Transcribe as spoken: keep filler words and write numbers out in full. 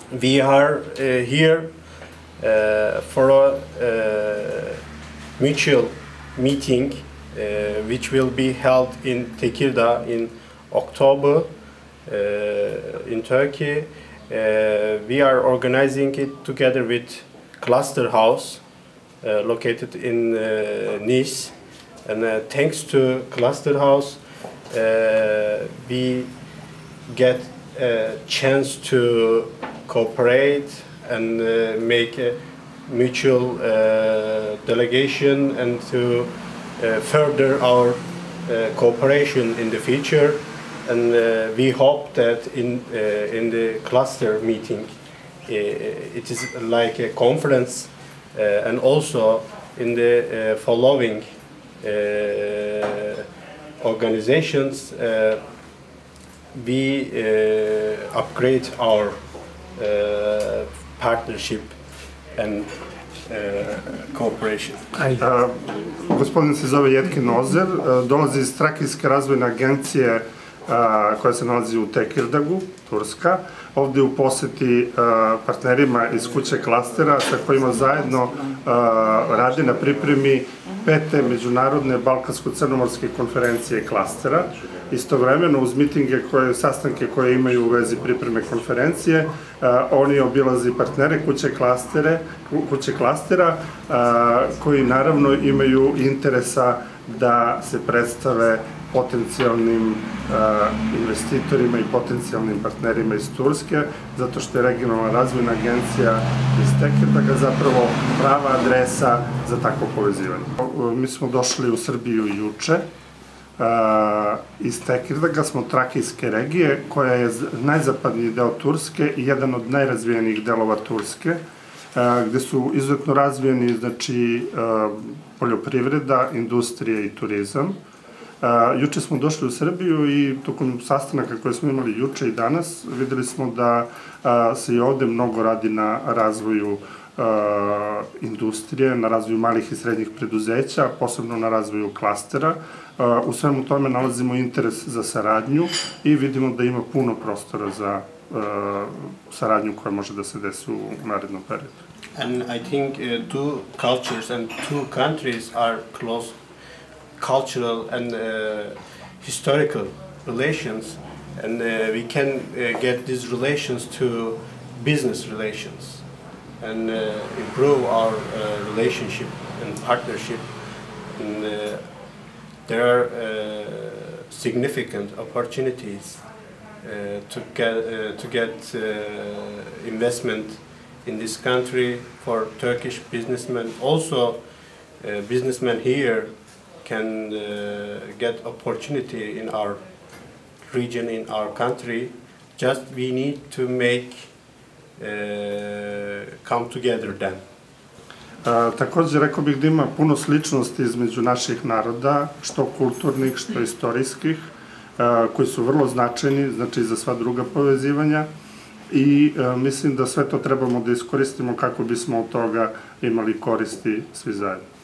we are uh, here uh, for a uh, mutual meeting uh, which will be held in Tekirdağ in October uh, in Turkey. Uh, we are organizing it together with Cluster House uh, located in uh, Nice, and uh, thanks to Cluster House uh, we get a chance to cooperate and uh, make a mutual uh, delegation and to uh, further our uh, cooperation in the future. And uh, we hope that in uh, in the cluster meeting uh, it is like a conference, uh, and also in the uh, following uh, organizations uh, we uh, upgrade our uh, partnership and uh, cooperation. Uh, gospodin se zove Jetkin Ozer, uh, dolazi iz Trakijske razvojne agencije uh, koja se nalazi u Tekirdagu, Turska. Ovdje u poseti uh, partnerima iz kuće klastera sa kojima zajedno uh, radi na pripremi pete međunarodne balkansko-crnomorske konferencije klastera. Istovremeno uz mitinge, koje, sastanke koje imaju u vezi pripreme konferencije, uh, oni obilazi partnere kuće, klastere, kuće klastera uh, koji naravno imaju interesa da se predstave potencijalnim uh, investitorima i potencijalnim partnerima iz Turske, zato što je regionalna razvojna agencija iz Tekirdaga zapravo prava adresa za takvo povezivanje. Uh, mi smo došli u Srbiju juče. Uh, iz Tekirdaga smo Trakijske regije, koja je najzapadniji deo Turske i jedan od najrazvijenijih delova Turske, uh, gde su izuzetno razvijeni, znači, uh, poljoprivreda, industrija i turizam. Uh, juče smo došli u Srbiju i tokom sastanaka koje smo imali juče i danas videli smo da uh, se i ovde mnogo radi na razvoju uh, industrije, na razvoju malih i srednjih preduzeća, posebno na razvoju klastera. Uh, u svemu tome nalazimo interes za saradnju i vidimo da ima puno prostora za uh, saradnju koja može da se desi u narednom periodu. And I think uh, two cultures and two countries are close cultural and uh, historical relations, and uh, we can uh, get these relations to business relations and uh, improve our uh, relationship and partnership. And, uh, there are uh, significant opportunities uh, to get uh, to get uh, investment in this country for Turkish businessmen. Also, uh, businessmen here can uh, get opportunity in our region, in our country. Just we need to make uh, come together then. A, također rekao bih da ima puno sličnosti između naših naroda, što kulturnih, što istorijskih, a, koji su vrlo značajni, znači za sva druga povezivanja, i a, mislim da sve to trebamo da iskoristimo kako bismo od toga imali koristi svi zajedno.